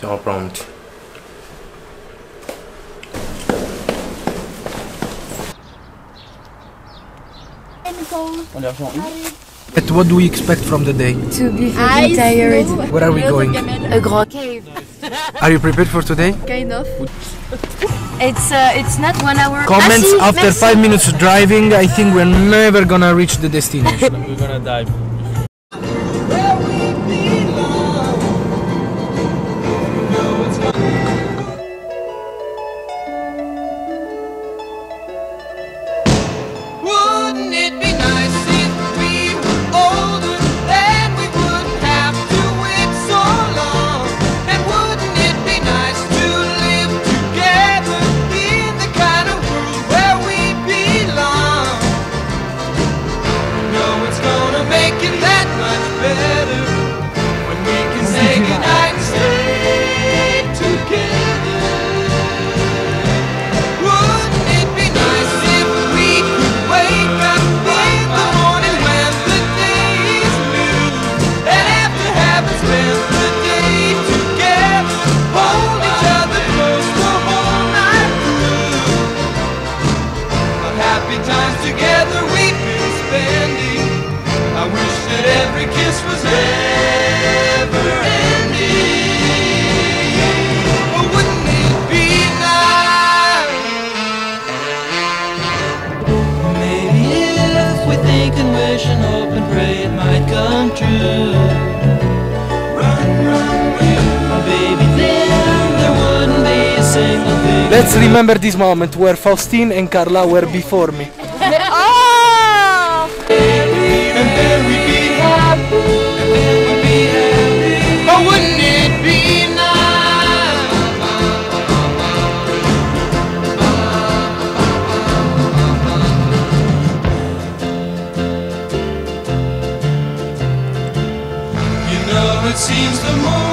Siamo pronti. But what do we expect from the day? To be fucking tired. Where are we going? A grand cave. Are you prepared for today? Kind of. It's not 1 hour. Comments after 5 minutes driving. I think we're never gonna reach the destination. We're gonna die. Let's remember this moment where Faustine and Carla were before me. Oh! And then we'd be happy. And then we'd be happy. Oh, wouldn't it be nice? You know, it seems the more